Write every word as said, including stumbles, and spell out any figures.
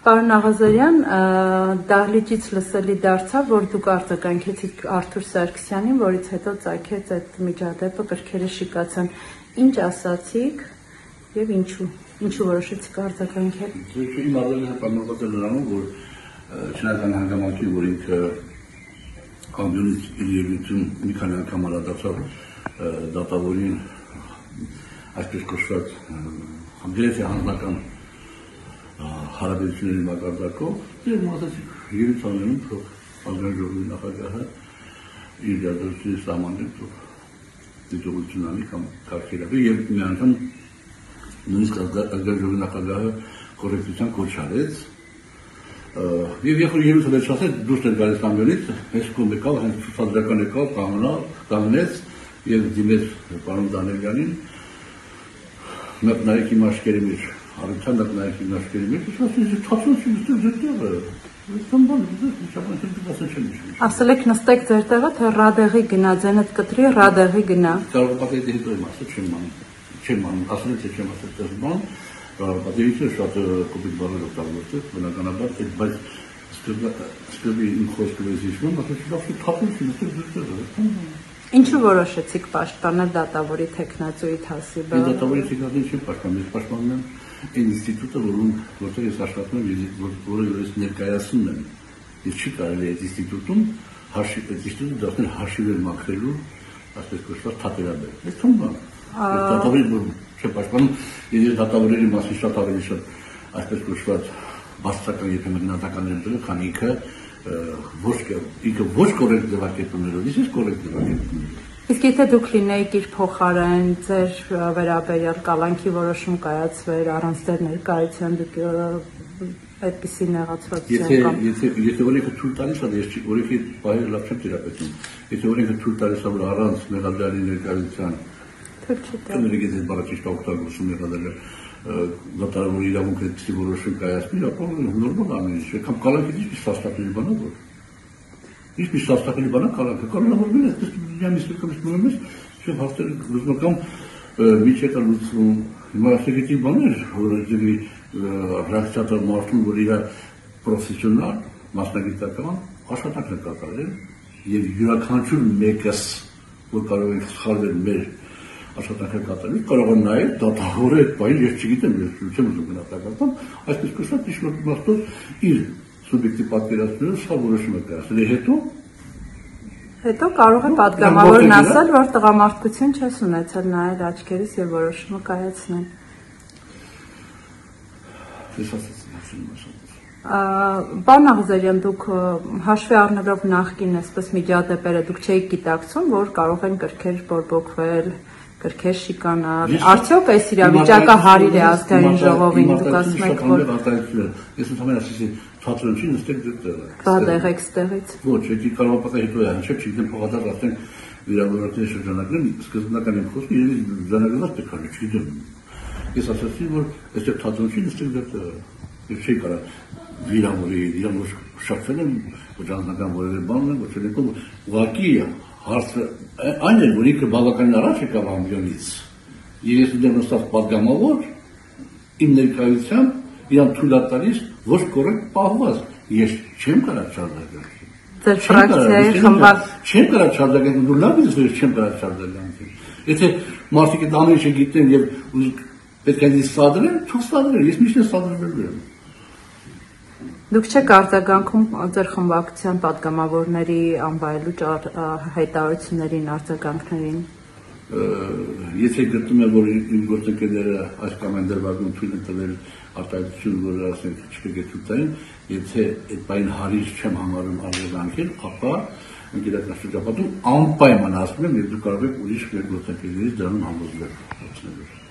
Պարոն Աղազարյան, դահլիճից լսելի դարձավ, որ դուք արձագանքեցիք Արթուր Սարգսյանին, որից հետո ծագեց այդ միջադեպը, գրքերը շիկացան։ Ինչ ասացիք եւ ինչու, ինչու որոշեցիք արձագանքել։ Իմ արձագանքը պայմանավորված է նրանով, որ չնայած հանգամանքին, որ ինքը ամբյոնից իրերություն մի քանի անգամ արադացավ դատավորին, այսպես կոչված գրեթե հանձնական հարաբերությունների մակարդակով, եւ ասացիք երեք ամենում թող ազգային ժողովի նախագահը իր դատորությունի սահմաններ թող դիտողություն անի կամ կարգելավի եւ մի անգամ նույնիսկ ազգային ժողովի նախագահը կոռեկտության կոչ արեց եւ երբ որ երեք ամեն չասեց դուրս էր գալիս ամենից հենց կողմ եկավ հենց ցուցադրական եկավ կանգնավ կանգնեց եւ դիմեց պարոն Դանիելյանին նայեք իմ աչքերի մեջ Արիթան նայեք իմ աչքերի մեջ ասեցի թափсон չստեղ ձեր տեղը Ասել եք նստեք ձեր տեղը թե ռադեղի գնա ձենդ կտրի ռադեղի գնա կարող պատերի հետո եմ ասել չեմ անում չեմ անում ասել թե չեմ ասել դες բան կարող պատերից շատ կոպիտ բառեր օգտագործել բնականաբար այդ բայց սկզբի իմ խոսքը վեզիչում ասեցի թափсон չստեղ ձեր տեղը Ինչու որոշեցիք պաշտպանել դատավորի թեկնածուի Թասիբը Դատավորի թեկնածուի չի պաշտպանել պաշտպանում եմ այն ինստիտուտը, որում որտեղ ես աշխատում եմ, որը ես ներկայացնում եմ, ես չի կարելի այդ ինստիտուտում ինստիտուտը դարձնել հաշիվեր մաքրելու, այսպես կոչված թատերաբեր։ Այս թվում բան։ Դատավորի չէ պաշտպանում, ես դատավորների մասին շատ ավելի շատ այսպես կոչված բացասական երբեմն գնահատականներ դրել, քան ինքը ոչ ինքը ոչ կորեկտ ձևակերպումներով, ես կորեկտ ձևակերպումներով։ Իսկ եթե դուք լինեիք իր փոխարեն, ձեր վերաբերյալ կալանքի որոշում կայացվեր առանց ձեր ներկայության դուք այդպիսի նեղացվածության կամ Եթե օրենքը թույլ տալիս է, ես օրենքի բայր լավ չեմ տիրապետում։ Եթե օրենքը թույլ տալիս է, որ առանց մեղադրյալի ներկայության կներեք այդ բառը ճիշտ օգտագործում մեղադրյալ դատարանների իրավունքը այդպիսի որոշում կայացնի, ապա նորմալ ամեն ինչ, կամ կալանքից ինչ սաստակների բան է որ Իսկ մի սաստակների բան է կալանքը, կալանավորվել է, այդպես միայն իսկական մնում ես, չեմ հաստեր լուծմական մի չեկա լուծվում, հիմա ասեկեցի բաներ, որ ձևի ռեակցիատար մարդուն, որ իր պրոֆեսիոնալ, մասնագիտական աշխատանք է կատարել, և յուրաքանչյուր մեկս, որ կարող ենք սխալվել մեր աշխատանք է կատարել, կարող է նայել, դատավորը այդ բային, ես չգիտեմ, ես չեմ ուզում գնահատական, այսպես կոչված իշխող մարդով իր Սուբյեկտիվ պատկերացնելով սա որոշում է կայացնել։ Հետո Հետո կարող է պատգամավորն ասել, որ տղամարդկություն չես ունեցել նայել աչքերիս եւ որոշումը կայացնել։ Պարոն Աղազարյան, դուք հաշվի առնելով նախկին այսպես միջադեպերը դուք չէիք գիտակցում, որ կարող են կրքեր բորբոքվել, կրքեր շիկանալ։ Արդյոք այս իրավիճակը հարիր է ազգային ժողովին, դուք ասում եք, որ Ես ընդհանրապես ասեցի Թատրոն չի նստեք դեր տեղը։ Բադեղ եք ստեղից։ Ոչ, դա կարող է հետո է, հնչել, չգիտեմ փոխադարձ ասեն վիրավորվածների շրջանակներում սկզբնական եմ խոսքը իրենից զանազանված է քանի, չգիտեմ։ Ես ասացի, որ այստեղ թատրոն չի նստեք դեր տեղը։ Ես չի կարող վիրավորի, իրան ոչ շփվել եմ, ոչ անձնական որևէ բան եմ, ոչ էլ ուղղակի հարցը այն է, որ ինքը բավականին առաջ եկավ ամբիոնից։ Եվ ես դեռ նստած պատգամավոր իմ ներկայությամբ իրան թույլ տալիս ոչ կորեկտ պահված։ Ես չեմ կարող չարդակել։ Ձեր ֆրակցիայի խմբակ չեմ կարող չարդակել, դու լավ ես, որ չեմ կարող չարդակել։ Եթե մարդիկ այդ ամեն ինչը գիտեն եւ պետք է դից սադրեն, թող սադրեն, ես միշտ սադրվելու եմ։ Դուք չեք արձագանքում ձեր խմբակցության պատգամավորների անվայելուչ հայտարարություններին, արձագանքներին։ Եթե գտնում եմ, որ իմ գործընկերները այս կամ այն դրվագում թույլ են տվել արտահայտություն, որ ասենք չկգետութային, եթե այդ բային հարիր չեմ համարում արձագանքել, ապա ընկերական շրջապատում անպայման ասում եմ, եւ դու կարող եք ուրիշ մեր գործընկերներից դրանում համոզվել։